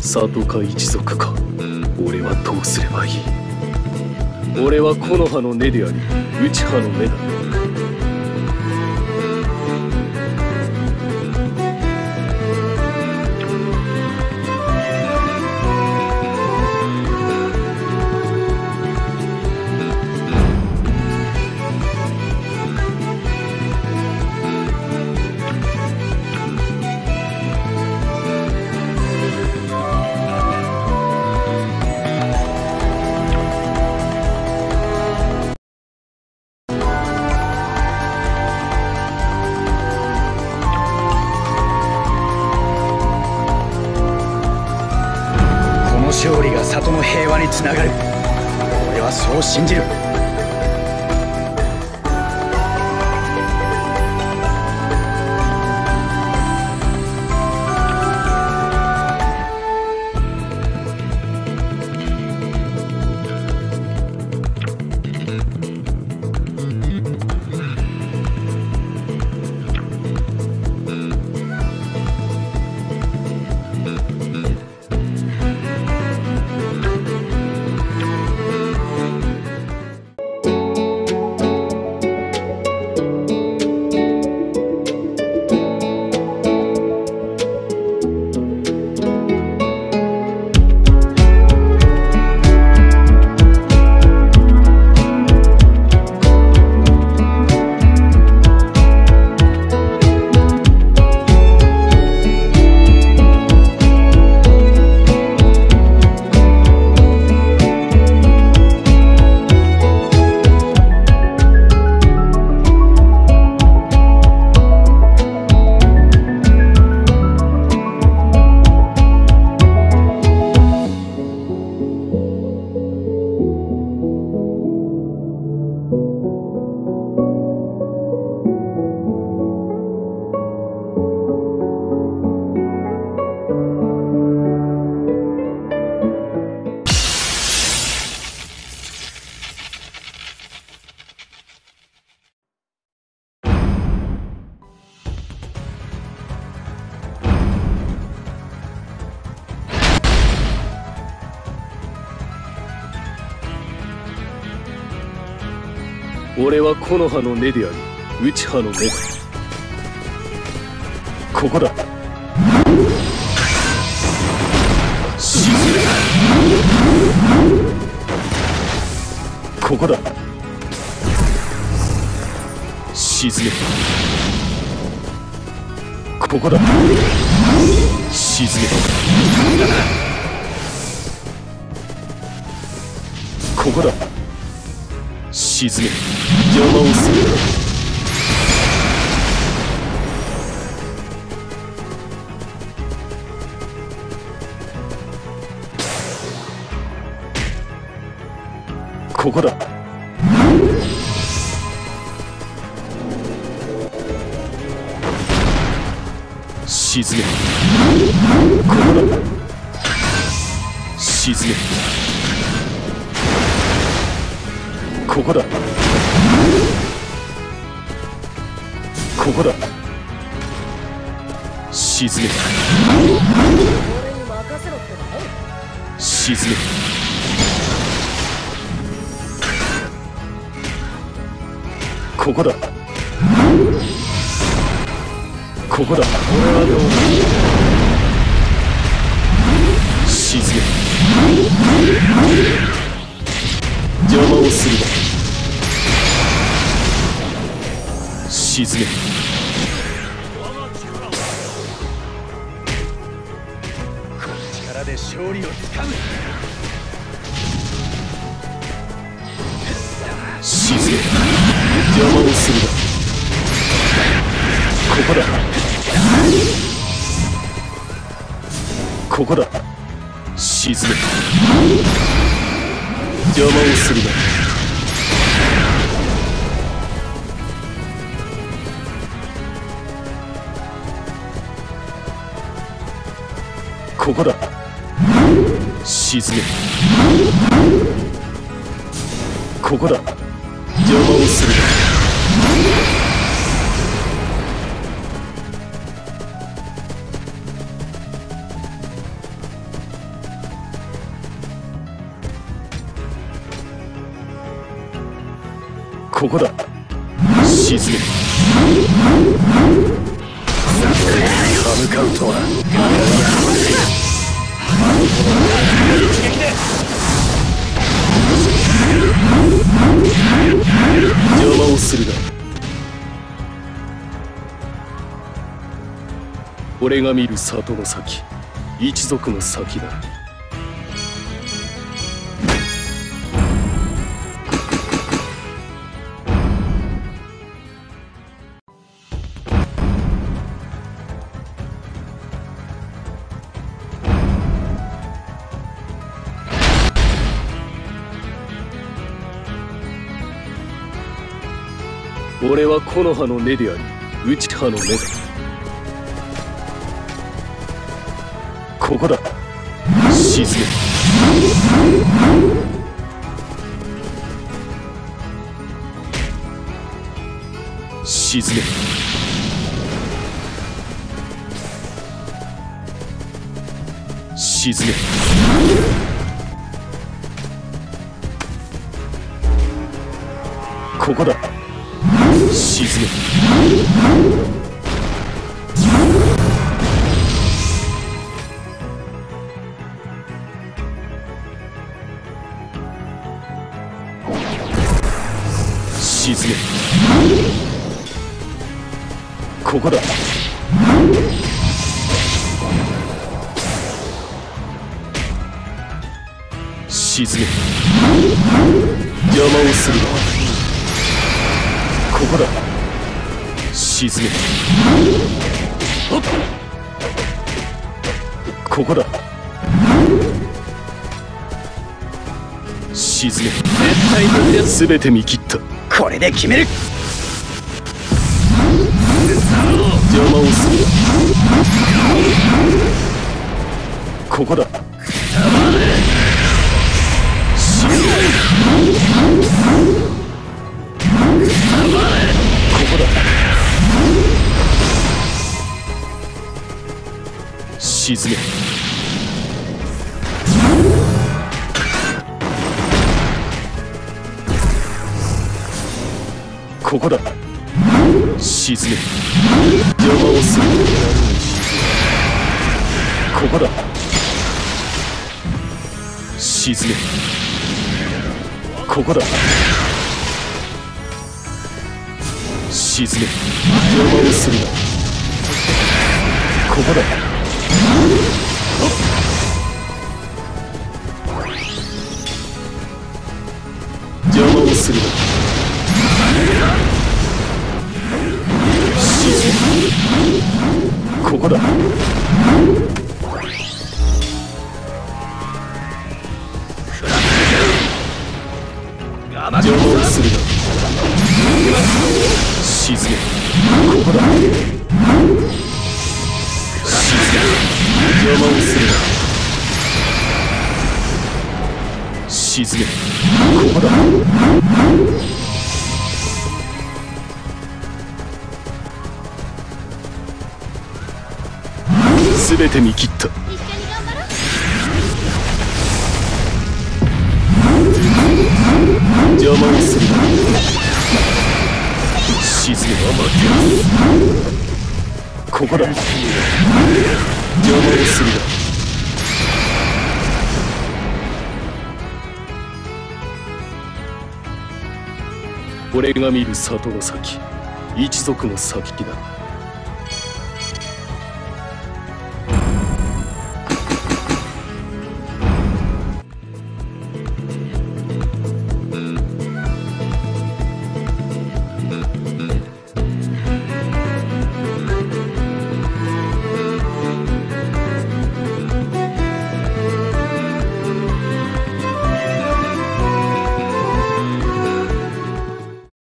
里か一族か、俺はどうすればいい。俺は木の葉の根であり内葉の芽だ。 勝利が里の平和につながる。俺はそう信じる。 俺は木の葉の根であり内葉の芽だ。ここだ。沈め。ここだ。沈め。ここだ。沈め。ここだ。沈め。邪魔をするな。ここだ。沈め。ここだ。沈め。ここだ。ここだ。沈め。沈め。ここだ。ここだ。俺はどうだ。沈め。邪魔をするな。沈め。この力で勝利をつかむ。沈め。邪魔をするな。ここだ。ここだ。沈め。邪魔をするな。ここだ。沈め。ここだ。邪魔をするな。 ここだ。沈め。 歯向かうとは。 邪魔をするな。俺が見る里の先、一族の先だ。俺は木の葉の根であり、内葉の根だ。ここだ。沈め。沈め。沈め。ここだ。沈め。沈め。ここだ。沈め。邪魔をするな。ここだ。沈め。ここだ。沈め。絶対無理だ。全て見切った。 これで決める。 邪魔をするな。ここだ。沈め。ここだ。沈め。ここだ。沈め。邪魔をする。ここだ。沈め。ここだ。沈め。邪魔をするな。ここだ。邪魔をするな。ここだ。邪魔をするな。沈め。ここだ。沈め。邪魔をするな。沈め。ここだ。全て見切った。邪魔をするな。沈め。ここだ。邪魔をするな。俺が見る里の先、一族の先だ。